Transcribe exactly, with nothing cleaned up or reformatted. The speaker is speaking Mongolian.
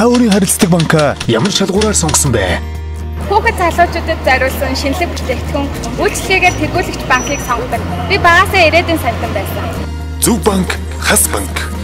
өөрийн харилцдаг банка ямар шалгуураар сонгосон бэ? Хүүхэд залуучуудад зориулсан шинэлэг бүтээгдэхүүн үйлчлэгээр тэргүүлэгч банкыг сонгодог. Би багасаа ирээдүйн сандан байсан. Зөв банк, хас банк.